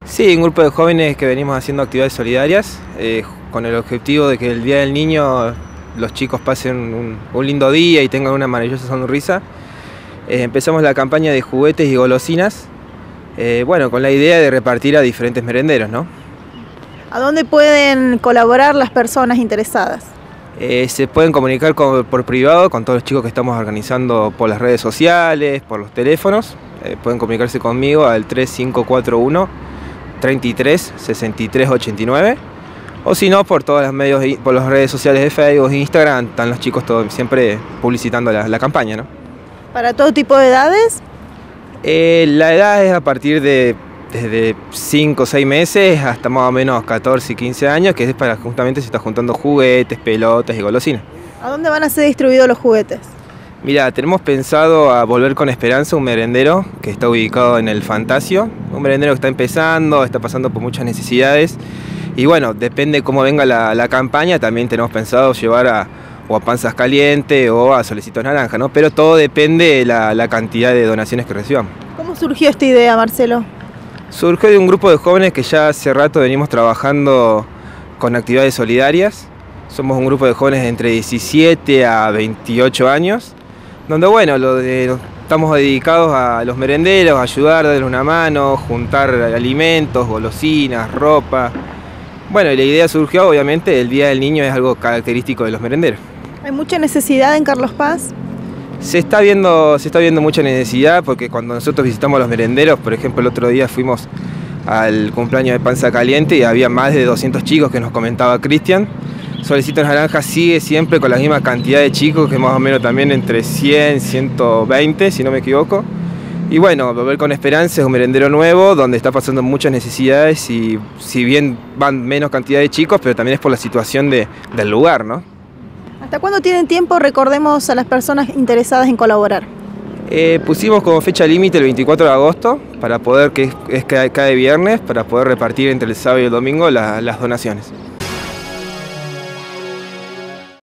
Sí, un grupo de jóvenes que venimos haciendo actividades solidarias con el objetivo de que el Día del Niño los chicos pasen un lindo día y tengan una maravillosa sonrisa. Empezamos la campaña de juguetes y golosinas, bueno, con la idea de repartir a diferentes merenderos, ¿no? ¿A dónde pueden colaborar las personas interesadas? Se pueden comunicar por privado con todos los chicos que estamos organizando por las redes sociales, por los teléfonos. Pueden comunicarse conmigo al 3541 33 63 89, o si no, por todos los medios, por las redes sociales de Facebook e Instagram, están los chicos siempre publicitando la campaña, ¿no? ¿Para todo tipo de edades? La edad es a partir de desde 5 o 6 meses hasta más o menos 14 y 15 años, que es para justamente se está juntando juguetes, pelotas y golosinas. ¿A dónde van a ser distribuidos los juguetes? Mira, tenemos pensado a Volver con Esperanza, un merendero que está ubicado en el Fantasio, un merendero que está empezando, está pasando por muchas necesidades y bueno, depende cómo venga la campaña, también tenemos pensado llevar o a Panzas Calientes o a Solecitos Naranja, ¿no? Pero todo depende de la cantidad de donaciones que recibamos. ¿Cómo surgió esta idea, Marcelo? Surgió de un grupo de jóvenes que ya hace rato venimos trabajando con actividades solidarias. Somos un grupo de jóvenes de entre 17 a 28 años, donde bueno, estamos dedicados a los merenderos, a ayudar, darles una mano, juntar alimentos, golosinas, ropa. Bueno, y la idea surgió, obviamente, el Día del Niño es algo característico de los merenderos. ¿Hay mucha necesidad en Carlos Paz? Se está viendo mucha necesidad porque cuando nosotros visitamos a los merenderos, por ejemplo, el otro día fuimos al cumpleaños de Panza Caliente y había más de 200 chicos, que nos comentaba Cristian. Solecitos Naranja sigue siempre con la misma cantidad de chicos, que más o menos también entre 100, 120, si no me equivoco. Y bueno, Volver con Esperanza es un merendero nuevo donde está pasando muchas necesidades y si bien van menos cantidad de chicos, pero también es por la situación del lugar, ¿no? ¿Hasta cuándo tienen tiempo? Recordemos a las personas interesadas en colaborar. Pusimos como fecha límite el 24 de agosto, para poder, que es cada viernes, para poder repartir entre el sábado y el domingo las donaciones.